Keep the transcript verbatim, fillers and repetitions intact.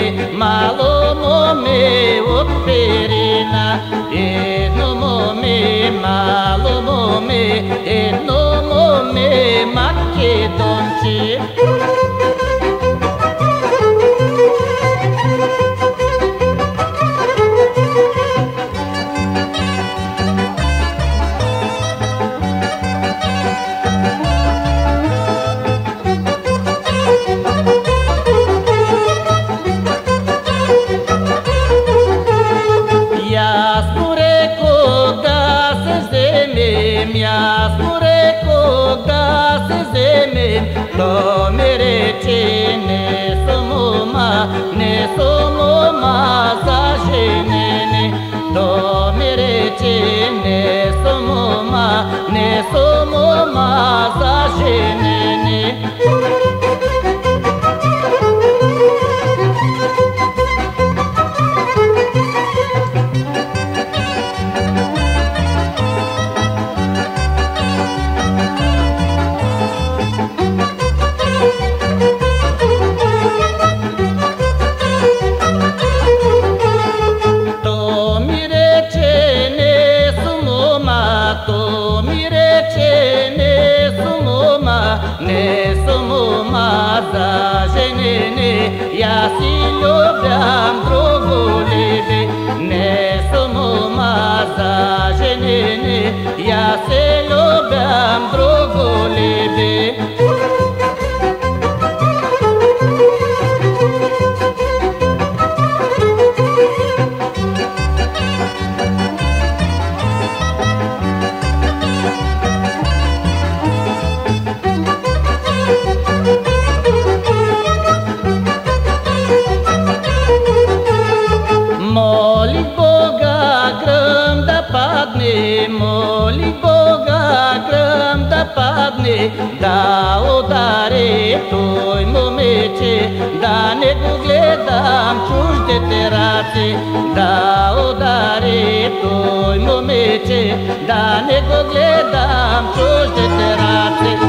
malo mome od perina, jedno mome, malo mome, jedno mome Makedonci. Ja sam rekao da se zemem, to mi reče ne somoma, ne somoma za ženene. To mi reče ne somoma, ne somoma za ženene. Ne somoma za ženene, ja si ljubljam drugu lebe. Ne somoma za ženene, ja se ljubljam drugu lebe. Moli Boga grm da padne, moli Boga grm da padne, da udare toj momeće, da ne gledam čužde terace. Da udare toj momeće, da ne gledam čužde terace.